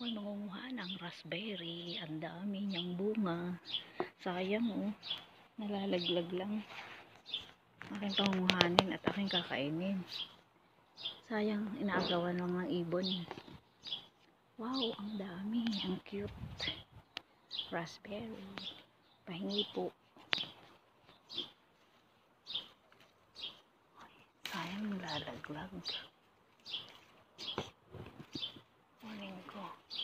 Ako'y mangunguha ng raspberry. Ang dami niyang bunga. Sayang oh. Nalalaglag lang. Aking pangunguhanin at aking kakainin. Sayang, inaagawan lang ng ibon. Wow, ang dami. Ang cute. Raspberry. Pahingi po. Sayang, nalalaglag. Kunin ko.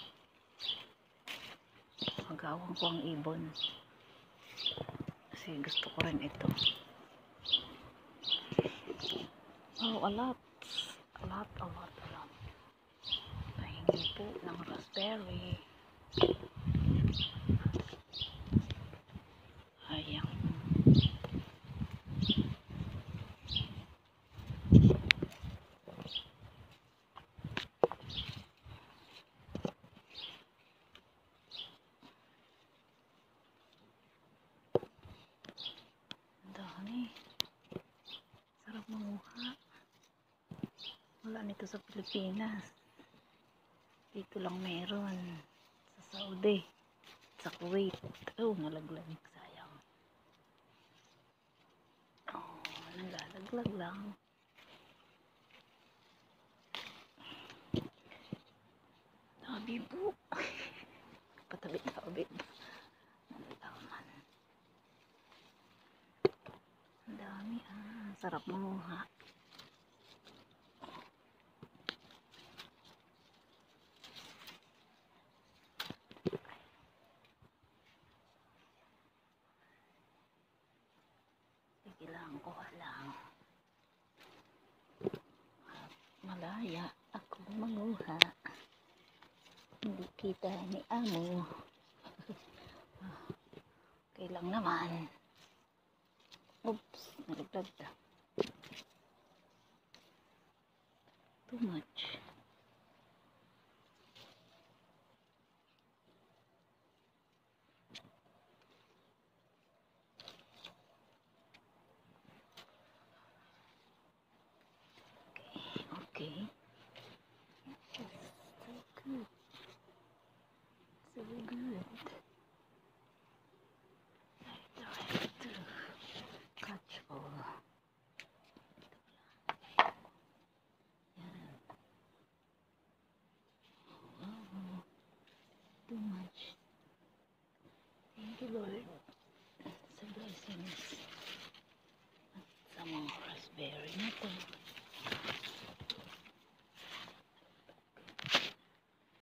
Magawan ko ang ibon. Kasi gusto ko rin ito. Oh, a lot. Pahingi po ng raspberry. Ayan. Dami. Sarap manguha. Wala nito sa Pilipinas. Dito lang meron. Sa Saudi. Sa Kuwait. Oh, nalaglag. Sayang. Oh, nalalaglag lang. Tabi po. Patabi. Nalalaman. Ang dami ah. Sarap manguha. Sige lang, kuha lang. Malaya ako manguha. Hindi kita ni amo. Okay lang naman. Oops, nalaglag na. Too much. Okay. So good. So good. I try to catch all. Yan. Oh, too much. Thank you, Lord, sa blessings at sa mga raspberry na to.